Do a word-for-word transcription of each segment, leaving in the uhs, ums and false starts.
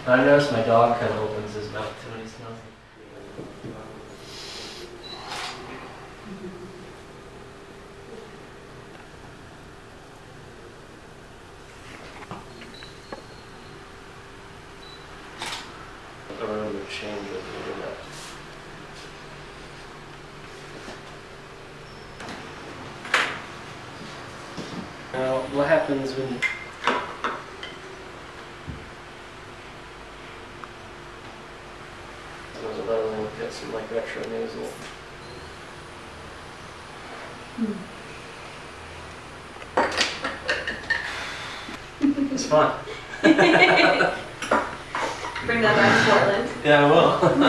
I noticed my dog kind of opens his mouth too when he smells it. The room would change with you doing that. Now, what happens when there's another one look at some like retro nasal? Hmm. It's fun. Bring that back to Portland. Yeah, I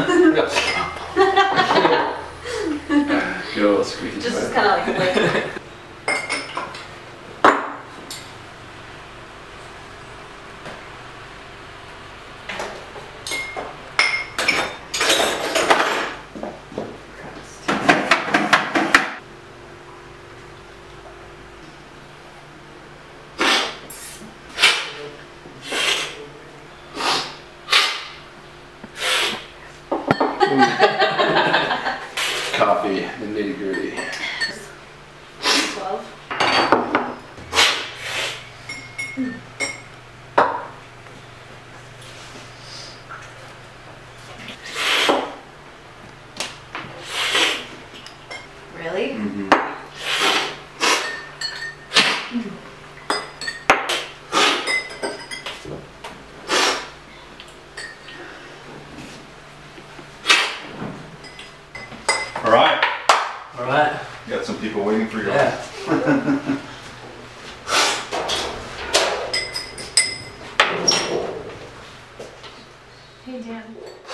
will. Go squeeze it. Just kind of like lick. Coffee, the nitty gritty. twelve. Really? Mm-hmm. All right. All right. Got some people waiting for you. Yeah. Hey, Dan.